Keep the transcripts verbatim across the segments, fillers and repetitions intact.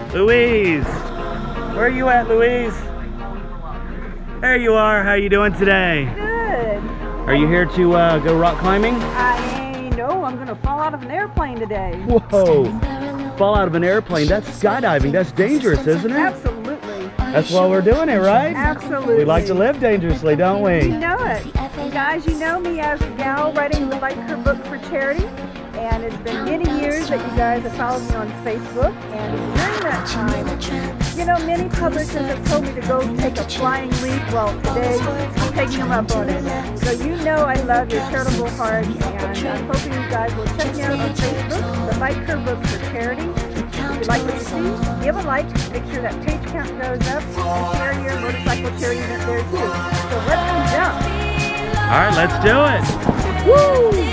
Louise, where are you at, Louise? There you are. How are you doing today? Good. Are you here to uh, go rock climbing? I know. I'm going to fall out of an airplane today. Whoa! Fall out of an airplane. That's skydiving. That's dangerous, isn't it? Absolutely. That's why we're doing it, right? Absolutely. We like to live dangerously, don't we? You know it. And guys, you know me as a gal writing the Like Her book for charity. And it's been many years that you guys have followed me on Facebook. And during that time, you know, many publishers have told me to go take a flying leap. Well, today, I'm taking them up on it. So you know I love your charitable heart. And I'm hoping you guys will check me out on Facebook, the Like Her book for charity. If you like what you see, give a like, make sure that page count goes up, and share your motorcycle charity event there too. So let's go jump. All right, let's do it. Woo!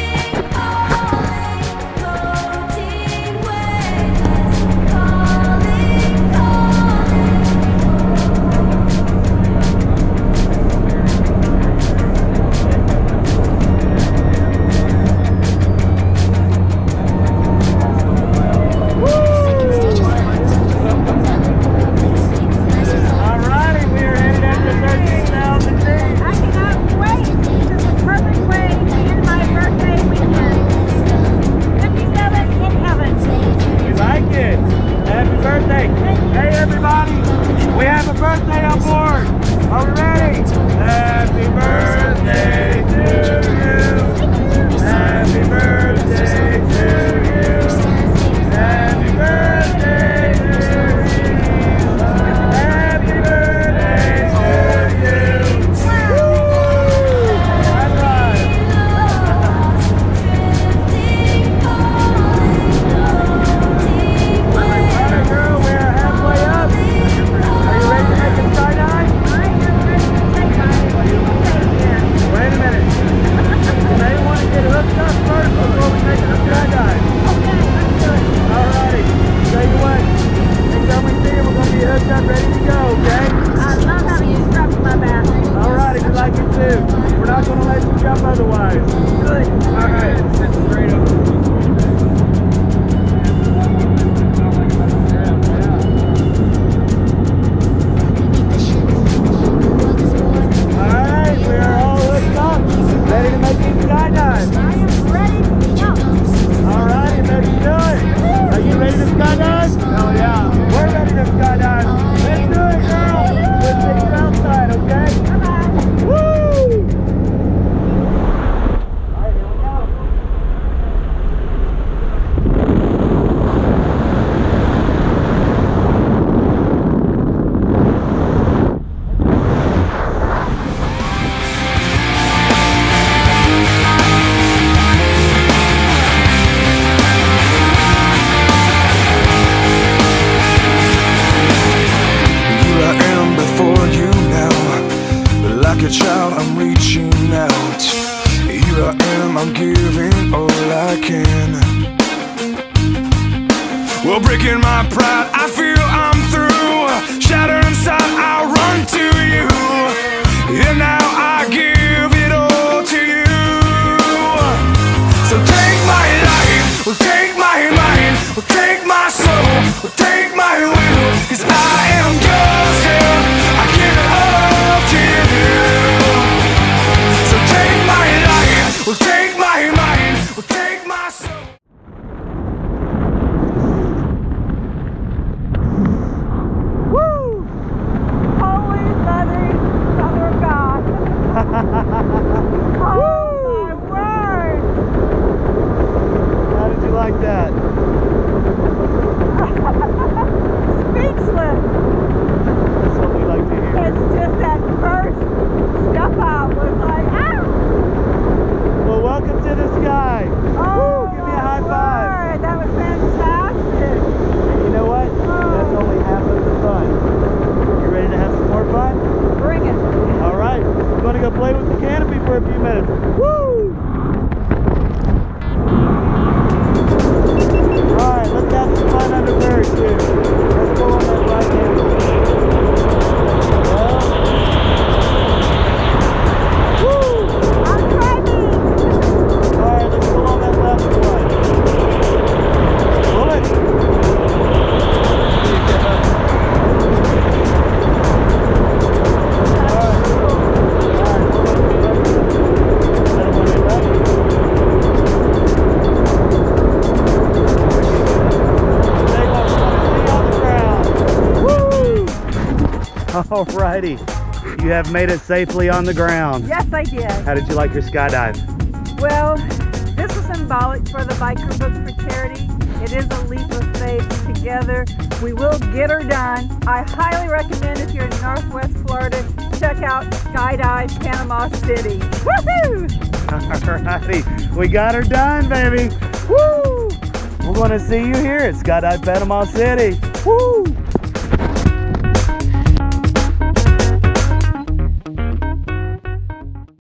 Well, breaking my pride, I feel I'm through. Shattered inside, I run to you. And now I give it all to you. So take my life, well, take my mind, well, take my soul, well, take my will. Cause I am yours, yeah, I give it all to you. So take my life, well, take my mind, well, take my soul. Oh my word! How did you like that? Speechless! That's what we like to hear. It's just that first step out was like, ah! Well, welcome to the sky. Oh, woo, give me a high five. Lord, that was fantastic. And you know what? Oh. That's only half of the fun. You ready to have some more fun? Bring it. All right, we're going to go play with the canopy for a few minutes. Woo! All right, let's have some fun under parachute. Let's go on that right hand. Well, Alrighty. You have made it safely on the ground. Yes, I did. How did you like your skydive? Well, this is symbolic for the Biker Book for Charity. It is a leap of faith. Together, we will get her done. I highly recommend if you're in Northwest Florida, check out Skydive Panama City. Woohoo! Alrighty, we got her done, baby. Woo! We're going to see you here at Skydive Panama City. Woo!